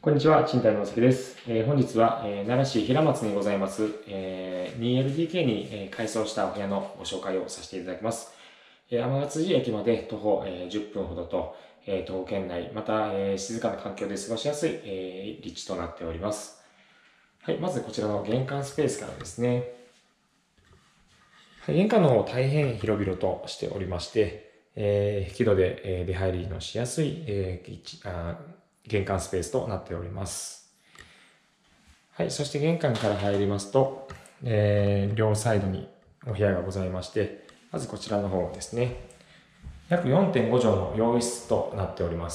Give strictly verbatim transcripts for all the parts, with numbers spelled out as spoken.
こんにちは、賃貸のまさきです。えー本日は、えー奈良市平松にございます、えー ツーエルディーケー に、えー改装したお部屋のご紹介をさせていただきます。えー天辻駅まで徒歩、えーじゅっぷんほどと、えー徒歩圏内、また、えー静かな環境で過ごしやすい、えー立地となっております。はい、まずこちらの玄関スペースからですね。はい、玄関の方大変広々としておりまして、えー引き戸で、えー出入りのしやすい、えーキッチンあー玄関スペースとなっております。はい、そして玄関から入りますと、えー両サイドにお部屋がございまして、まずこちらの方ですね。約 よんてんご 畳の洋室となっております。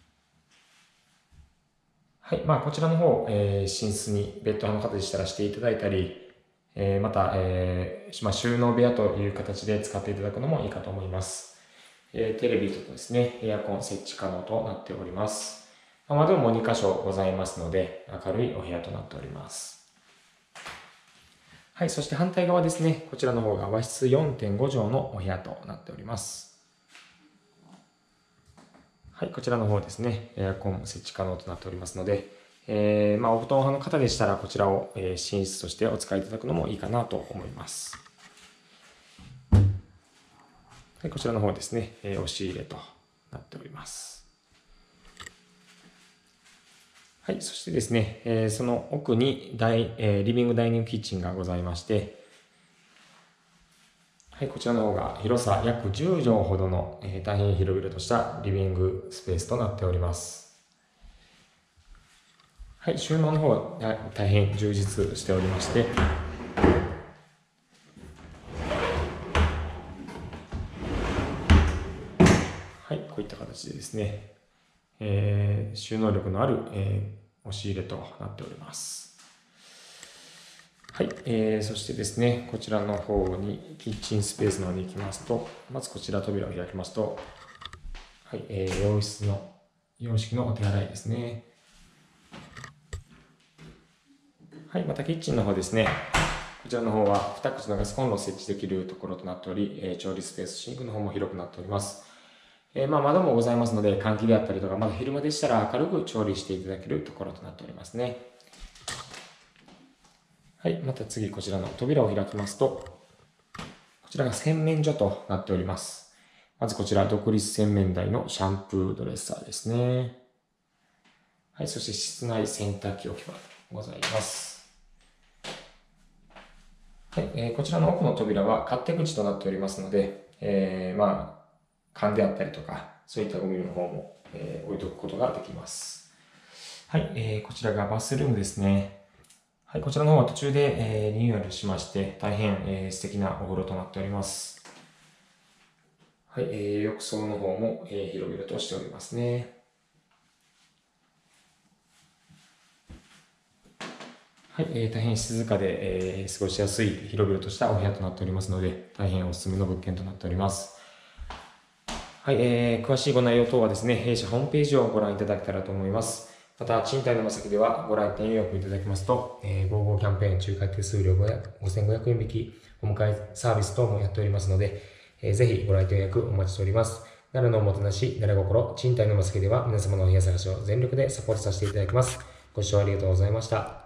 はい、まあこちらの方、えー寝室にベッド派の方でしたらしていただいたり、えーまた、えーまあ、収納部屋という形で使っていただくのもいいかと思います。えーテレビとですね、エアコン設置可能となっております。窓もに箇所ございますので、明るいお部屋となっております。はい、そして反対側ですね、こちらの方が和室 よんてんご 畳のお部屋となっております。はい、こちらの方ですね、エアコン設置可能となっておりますので、えー、まあお布団派の方でしたらこちらを、えー寝室としてお使いいただくのもいいかなと思います。はい、こちらの方ですね、えー押し入れとなっております。はい、そしてですね、えーその奥に大、えーリビングダイニングキッチンがございまして、はい、こちらの方が広さ約じゅう畳ほどの、えー大変広々としたリビングスペースとなっております。はい、収納の方はだ大変充実しておりまして、はい、こういった形でですね、えー収納力のある、えー押し入れとなっております。はい、えー、そしてですね、こちらの方に、キッチンスペースの方に行きますと、まずこちら扉を開きますと、はい、えー、洋室の、洋式のお手洗いですね。はい、またキッチンの方ですね、こちらの方はに口のガスコンロを設置できるところとなっており、えー調理スペース、シンクの方も広くなっております。えーまあ、窓もございますので、換気であったりとか、まだ昼間でしたら明るく調理していただけるところとなっておりますね。はい、また次こちらの扉を開きますと、こちらが洗面所となっております。まずこちら、独立洗面台のシャンプードレッサーですね。はい、そして室内洗濯機置き場ございます。はい、えーこちらの奥の扉は勝手口となっておりますので、えーまあ、缶であったりとか、そういったゴミの方も、えー置いとくことができます。はい、えーこちらがバスルームですね。はい、こちらの方は途中で、えーリニューアルしまして、大変、えー素敵なお風呂となっております。はい、えー浴槽の方も、えー広々としておりますね。はい、えー大変静かで、えー過ごしやすい広々としたお部屋となっておりますので、大変おすすめの物件となっております。はい、えー詳しいご内容等はですね、弊社ホームページをご覧いただけたらと思います。また、賃貸のまさきではご来店予約いただきますと、えー、ゴーゴーキャンペーン仲介手数料ごせんごひゃくえん引き、お迎えサービス等もやっておりますので、えーぜひご来店予約お待ちしております。奈良のおもてなし、奈良心、賃貸のまさきでは皆様のお部屋探しを全力でサポートさせていただきます。ご視聴ありがとうございました。